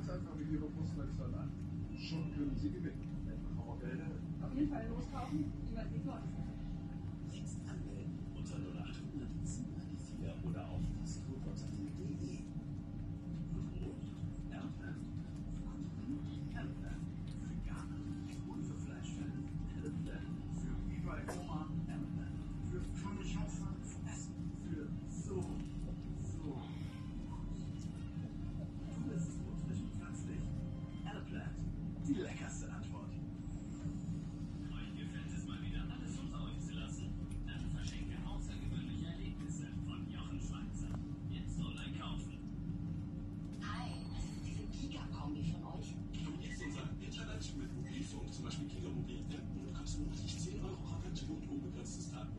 Sie einfach mit Ihrer Postleitzahl an. Schon können Sie gewinnen. Auf jeden Fall loskaufen, niemand nicht läuft. Jetzt anmelden unter 0800 794 oder auf pastorportal.de. Brot, Erdbeeren, Kuchen, Erdbeeren, Veganer und für Fleischfan, Erdbeeren, für überall Oma, Erdbeeren, für Familienhofer, für Essen, für so. Du bist es wohl frisch und pflanzlich. Erdbeeren, die leckerste Antwort. Euch gefällt es mal wieder, alles unter euch zu lassen? Dann verschenke außergewöhnliche Erlebnisse von Jochen Schweizer. Jetzt online kaufen. Hi, das ist diese Giga-Kombi von euch. Und jetzt unser Internet mit Mobilfunk, zum Beispiel Gigamobil. Und du kannst monatlich 10 € Rabatt und unbegrenztes Daten.